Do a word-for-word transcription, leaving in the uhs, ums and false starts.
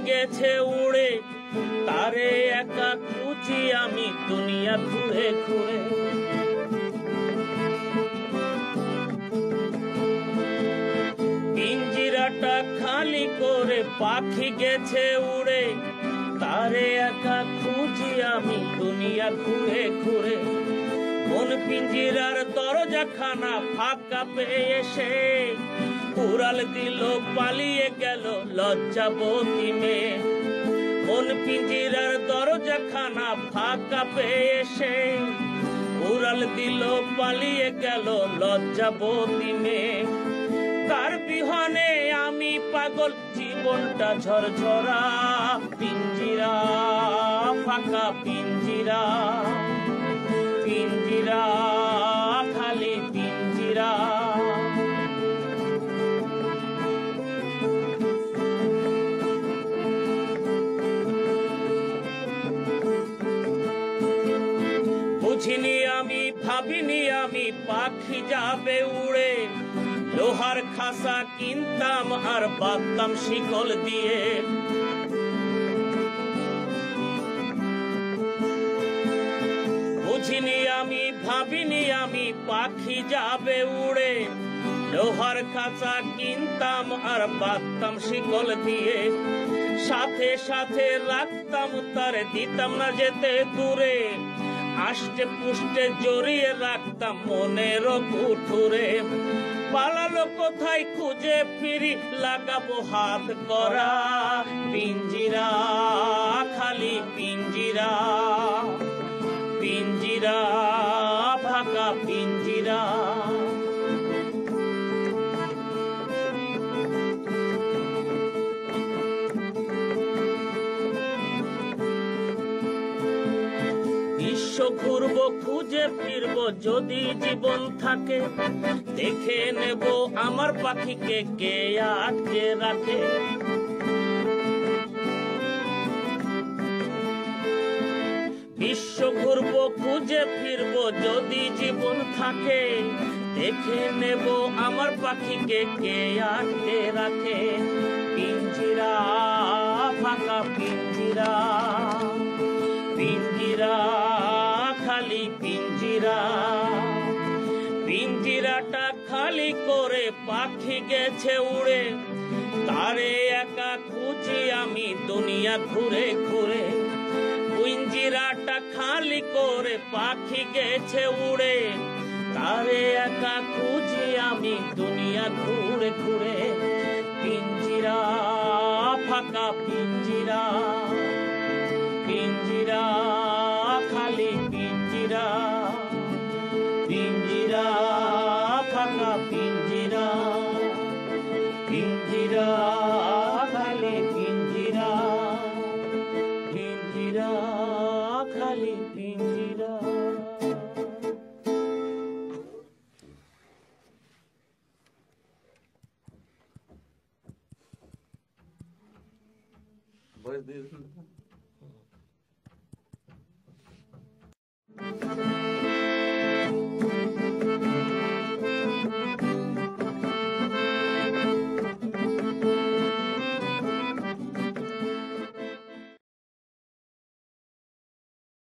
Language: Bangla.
গেছে উড়ে, তারে একা খুঁজি আমি দুনিয়া ঘুরে ঘুরে। পিঞ্জিরাটা খালি করে পাখি গেছে উড়ে, তারে একা খুঁজি আমি দুনিয়া ঘুরে ঘুরে। কোন পিঞ্জিরার দরজা খানা ফাঁকা পেয়ে এসে উড়াল দিল পালিয়ে গেল লজ্জাবতী মেয়ে। কোন পিঞ্জিরার দরজা খানা ফাঁকা পেয়ে এসে উড়াল দিল পালিয়ে গেল লজ্জাবতী মেয়ে। তার বিহনে আমি পাগল, জীবনটা ঝরঝরা। পিঞ্জিরা ফাঁকা পিঞ্জিরা, পিঞ্জিরা খালি পিঞ্জিরা। বুঝিনি আমি, ভাবিনি আমি পাখি যাবে উড়ে। লোহার খাসা কিনতাম আর বাঁধতাম শিকল দিয়ে। বুঝিনি আমি, ভাবিনি আমি পাখি যাবে উড়ে। লোহার খাঁচা কিনতাম আর বাঁধতাম শিকল দিয়ে। সাথে সাথে রাখতাম তার, দিতাম না যেতে দূরে। আষ্টে পুষ্টে জড়িয়ে রাখতাম মনের কুঠুরে। পালালো কোথায় খুঁজে ফিরি, লাগাবো হাত করা। পিঞ্জিরা খালি পিঞ্জিরা, পিঞ্জিরা ফাঁকা পিঞ্জিরা। বিশ্ব ঘুরবো খুঁজে ফিরবো যদি জীবন থাকে। দেখে নেব আমার পাখিকে কে আটকে রাখে। বিশ্ব ঘুরবো খুঁজে ফিরবো যদি জীবন থাকে। দেখে নেব আমার পাখিকে কে আটকে রাখে। পিঞ্জিরা ফাঁকা পিঞ্জিরা, পিঞ্জিরা খালি পিঞ্জিরা। পিঞ্জিরাটা খালি করে পাখি গেছে উড়ে, তারে একা খুঁজি আমি দুনিয়া ঘুরে ঘুরে। পিঞ্জিরাটা খালি করে পাখি গেছে উড়ে, তারে একা খুঁজি আমি দুনিয়া ঘুরে ঘুরে। পিঞ্জিরা ফাঁকা পিঞ্জিরা, পিঞ্জিরা খালি পিঞ্জিরা, পিঞ্জিরা ফাঁকা পিঞ্জিরা, পিঞ্জিরা খালি পিঞ্জিরা, পিঞ্জিরা খালি পিঞ্জিরা। ভয়েস দিয়ে